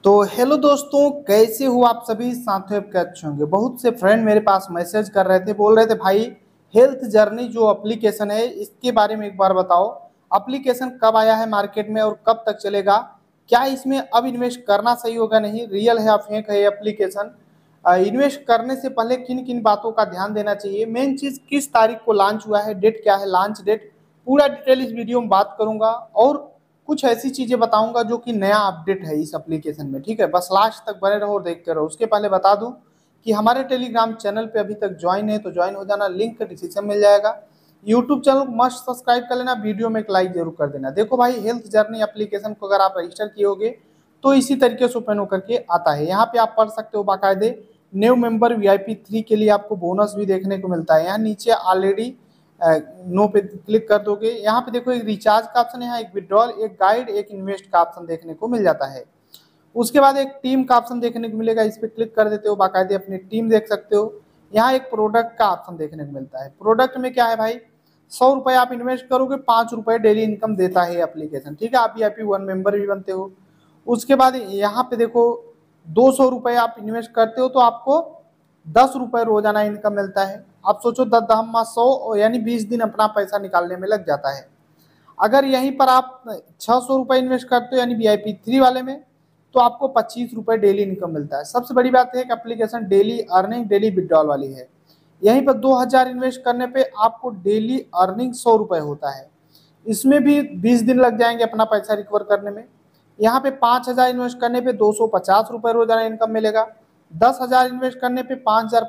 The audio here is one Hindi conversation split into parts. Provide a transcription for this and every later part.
तो हेलो दोस्तों, कैसे हो आप सभी साथियों? आपके अच्छे होंगे। बहुत से फ्रेंड मेरे पास मैसेज कर रहे थे, बोल रहे थे भाई हेल्थ जर्नी जो एप्लीकेशन है इसके बारे में एक बार बताओ। एप्लीकेशन कब आया है मार्केट में और कब तक चलेगा? क्या इसमें अब इन्वेस्ट करना सही होगा, नहीं रियल है या फेक है एप्लीकेशन? इन्वेस्ट करने से पहले किन किन बातों का ध्यान देना चाहिए, मेन चीज किस तारीख को लॉन्च हुआ है, डेट क्या है, लॉन्च डेट, पूरा डिटेल इस वीडियो में बात करूंगा। और कुछ ऐसी चीजें बताऊंगा जो कि नया अपडेट है इस एप्लीकेशन में। ठीक है, बस लास्ट तक बने रहो और देखते रहो। उसके पहले बता दूं कि हमारे टेलीग्राम चैनल पे अभी तक ज्वाइन है तो ज्वाइन हो जाना, लिंक डिस्क्रिप्शन मिल जाएगा। यूट्यूब चैनल को मस्ट सब्सक्राइब कर लेना, वीडियो में एक लाइक जरूर कर देना। देखो भाई, हेल्थ जर्नी एप्लीकेशन को अगर आप रजिस्टर किए होगे तो इसी तरीके से ओपन होकर के आता है। यहाँ पे आप पढ़ सकते हो बाकायदे न्यू मेंबर VIP 3 के लिए आपको बोनस भी देखने को मिलता है। यहाँ नीचे ऑलरेडी नो पे क्लिक कर दोगे। यहाँ पे देखो एक रिचार्ज का ऑप्शन है, एक विड्रॉल, एक गाइड, एक इन्वेस्ट का ऑप्शन देखने को मिल जाता है। उसके बाद एक टीम का ऑप्शन देखने को मिलेगा, इस पर क्लिक कर देते हो, बाकायदे अपनी टीम देख सकते हो। यहाँ एक प्रोडक्ट का ऑप्शन देखने को मिलता है। प्रोडक्ट में क्या है भाई, 100 रुपए आप इन्वेस्ट करोगे, 5 रुपए डेली इनकम देता है एप्लीकेशन। ठीक है, आप VIP 1 मेंबर भी बनते हो। उसके बाद यहाँ पे देखो 200 रुपए आप इन्वेस्ट करते हो तो आपको 10 रुपए रोजाना इनकम मिलता है। आप सोचो 10 10 100 यानी 20 दिन अपना पैसा निकालने में लग जाता है। अगर यहीं पर आप 600 रुपए इन्वेस्ट करते हो यानी VIP 3 वाले में, तो आपको 25 रुपए डेली इनकम मिलता है। सबसे बड़ी बात है कि application daily earning, daily withdrawal वाली है। यहीं पर 2000 इन्वेस्ट करने पे आपको डेली अर्निंग 100 रुपए होता है। इसमें भी 20 दिन लग जाएंगे अपना पैसा रिकवर करने में। यहाँ पे 5000 इन्वेस्ट करने पे 250 रुपए रोजाना इनकम मिलेगा। 10,000 इन्वेस्ट करने पे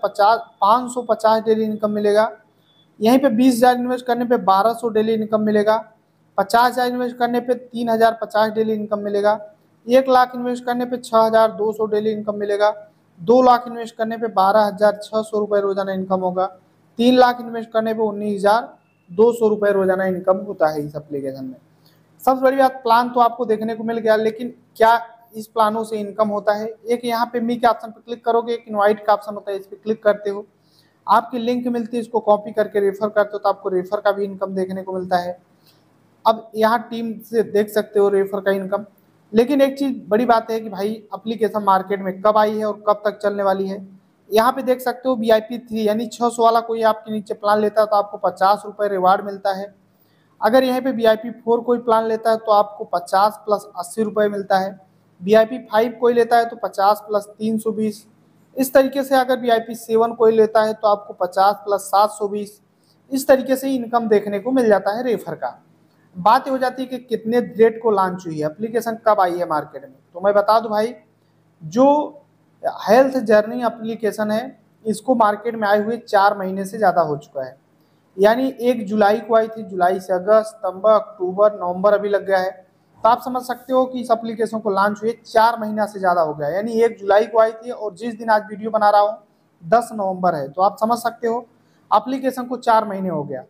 550 डेली इनकम मिलेगा। यहीं पे 20,000 इन्वेस्ट करने पे 1200 डेली इनकम मिलेगा। 50,000 इन्वेस्ट करने पे 3,050 डेली इनकम मिलेगा। 1 लाख इन्वेस्ट करने पे 6,200 डेली इनकम मिलेगा। 2 लाख इन्वेस्ट करने पे 12,600 रुपये रोजाना इनकम होगा। 3 लाख इन्वेस्ट करने पे 19,200 रुपये रोजाना इनकम होता है इस एप्लीकेशन में। सबसे बड़ी बात, प्लान तो आपको देखने को मिल गया, लेकिन क्या इस प्लानों से इनकम होता है? एक यहाँ पे मी के ऑप्शन पे क्लिक करोगे, एक इनवाइट का ऑप्शन होता है, इस पर क्लिक करते हो, आपकी लिंक मिलती है, इसको कॉपी करके रेफर करते हो तो आपको रेफर का भी इनकम देखने को मिलता है। अब यहाँ टीम से देख सकते हो रेफर का इनकम। लेकिन एक चीज बड़ी बात है कि भाई एप्लीकेशन मार्केट में कब आई है और कब तक चलने वाली है। यहाँ पे देख सकते हो VIP 3 यानी 600 वाला कोई आपके नीचे प्लान लेता है तो आपको 50 रुपए रिवार्ड मिलता है। अगर यहाँ पे VIP 4 कोई प्लान लेता है तो आपको 50 प्लस 80 रुपए मिलता है। VIP 5 कोई लेता है तो 50 प्लस 320। इस तरीके से अगर VIP 7 कोई लेता है तो आपको 50 प्लस 720। इस तरीके से इनकम देखने को मिल जाता है रेफर का। बात हो जाती है कि कितने डेट को लॉन्च हुई है एप्लीकेशन, कब आई है मार्केट में। तो मैं बता दूं भाई, जो हेल्थ जर्नी एप्लीकेशन है इसको मार्केट में आए हुए 4 महीने से ज़्यादा हो चुका है। यानी 1 जुलाई को आई थी, जुलाई से अगस्त, सितंबर, अक्टूबर, नवंबर अभी लग गया है। तो आप समझ सकते हो कि इस एप्लीकेशन को लॉन्च हुए 4 महीना से ज़्यादा हो गया। यानी 1 जुलाई को आई थी और जिस दिन आज वीडियो बना रहा हूँ 10 नवंबर है, तो आप समझ सकते हो एप्लीकेशन को 4 महीने हो गया।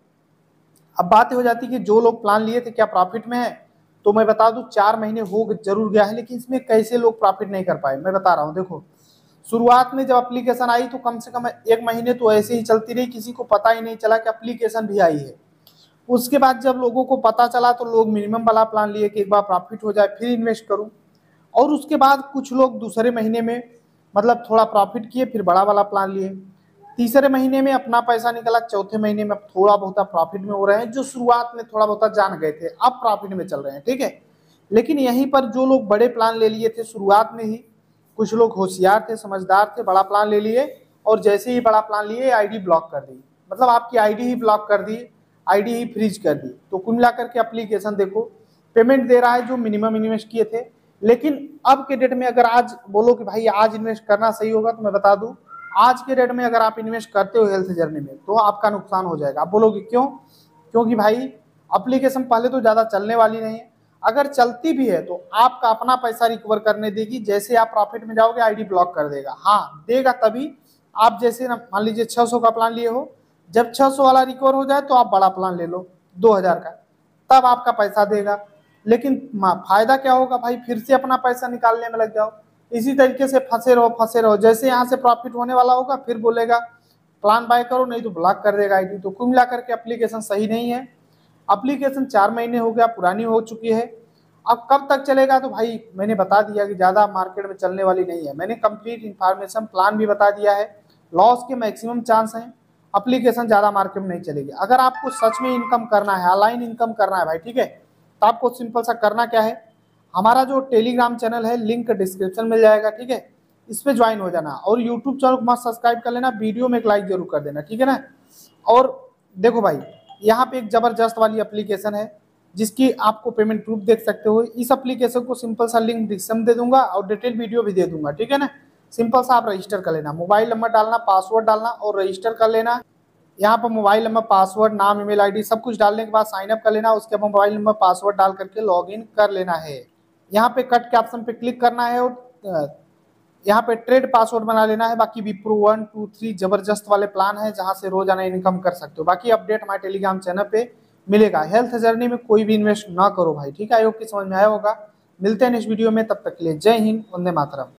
अब बात हो जाती है कि जो लोग प्लान लिए थे क्या प्रॉफिट में है? तो मैं बता दूं 4 महीने हो जरूर गया है, लेकिन इसमें कैसे लोग प्रॉफिट नहीं कर पाए मैं बता रहा हूं। देखो, शुरुआत में जब एप्लीकेशन आई तो कम से कम 1 महीने तो ऐसे ही चलती रही, किसी को पता ही नहीं चला कि एप्लीकेशन भी आई है। उसके बाद जब लोगों को पता चला तो लोग मिनिमम वाला प्लान लिए कि एक बार प्रॉफिट हो जाए फिर इन्वेस्ट करूं। और उसके बाद कुछ लोग दूसरे महीने में मतलब थोड़ा प्रॉफिट किए, फिर बड़ा वाला प्लान लिए। तीसरे महीने में अपना पैसा निकला, चौथे महीने में थोड़ा बहुत प्रॉफिट में हो रहे हैं। जो शुरुआत में थोड़ा बहुत जान गए थे अब प्रॉफिट में चल रहे हैं। ठीक है, लेकिन यहीं पर जो लोग बड़े प्लान ले लिए थे शुरुआत में ही, कुछ लोग होशियार थे, समझदार थे, बड़ा प्लान ले लिए और जैसे ही बड़ा प्लान लिए आईडी ब्लॉक कर दी। मतलब आपकी आईडी ही ब्लॉक कर दी, आईडी ही फ्रीज कर दी। तो कुल मिलाकर के एप्लीकेशन देखो पेमेंट दे रहा है जो मिनिमम इन्वेस्ट किए थे। लेकिन अब के डेट में अगर आज बोलो कि भाई आज इन्वेस्ट करना सही होगा, तो मैं बता दूं आज के डेट में अगर आप इन्वेस्ट करते हो हेल्थ जर्नी में तो आपका नुकसान हो जाएगा। आप बोलोगे क्यों? क्योंकि भाई एप्लीकेशन पहले तो ज़्यादा चलने वाली नहीं है, अगर चलती भी है तो आपका अपना पैसा रिकवर करने देगी। जैसे आप प्रॉफिट में जाओगे आईडी ब्लॉक कर देगा। हाँ देगा तभी, आप जैसे ना मान लीजिए 600 का प्लान लिए हो, जब 600 वाला रिकवर हो जाए तो आप बड़ा प्लान ले लो 2000 का, तब आपका पैसा देगा। लेकिन फायदा क्या होगा भाई, फिर से अपना पैसा निकालने में लग जाओ। इसी तरीके से फंसे रहो फंसे रहो, जैसे यहाँ से प्रॉफिट होने वाला होगा फिर बोलेगा प्लान बाय करो, नहीं तो ब्लॉक कर देगा आईडी। तो कुल मिलाकर के एप्लीकेशन सही नहीं है। एप्लीकेशन 4 महीने हो गया, पुरानी हो चुकी है। अब कब तक चलेगा तो भाई मैंने बता दिया कि ज़्यादा मार्केट में चलने वाली नहीं है। मैंने कंप्लीट इंफॉर्मेशन प्लान भी बता दिया है। लॉस के मैक्सिमम चांस हैं, एप्लीकेशन ज़्यादा मार्केट में नहीं चलेगी। अगर आपको सच में इनकम करना है, ऑनलाइन इनकम करना है भाई, ठीक है, तो आपको सिंपल सा करना क्या है, हमारा जो टेलीग्राम चैनल है लिंक डिस्क्रिप्शन मिल जाएगा, ठीक है, इस पे ज्वाइन हो जाना और यूट्यूब चैनल को मस्त सब्सक्राइब कर लेना, वीडियो में एक लाइक जरूर कर देना, ठीक है ना। और देखो भाई, यहाँ पे एक जबरदस्त वाली एप्लीकेशन है जिसकी आपको पेमेंट प्रूफ देख सकते हो। इस एप्लीकेशन को सिंपल सा लिंक डिस्क्रिप्शन दे दूंगा और डिटेल वीडियो भी दे दूंगा, ठीक है ना। सिंपल सा आप रजिस्टर कर लेना, मोबाइल नंबर डालना, पासवर्ड डालना और रजिस्टर कर लेना। यहाँ पर मोबाइल नंबर, पासवर्ड, नाम, ईमेल आईडी सब कुछ डालने के बाद साइन अप कर लेना। उसके बाद मोबाइल नंबर, पासवर्ड डाल करके लॉगिन कर लेना है। यहाँ पे कट के ऑप्शन पे क्लिक करना है और यहाँ पे ट्रेड पासवर्ड बना लेना है। बाकी विप्रो 1 2 3 जबरदस्त वाले प्लान है जहाँ से रोजाना इनकम कर सकते हो। बाकी अपडेट हमारे टेलीग्राम चैनल पे मिलेगा। हेल्थ जर्नी में कोई भी इन्वेस्ट ना करो भाई, ठीक है। आई होप कि समझ में आया होगा। मिलते हैं नेक्स्ट वीडियो में, तब तक के लिए जय हिंद, वंदे मातरम।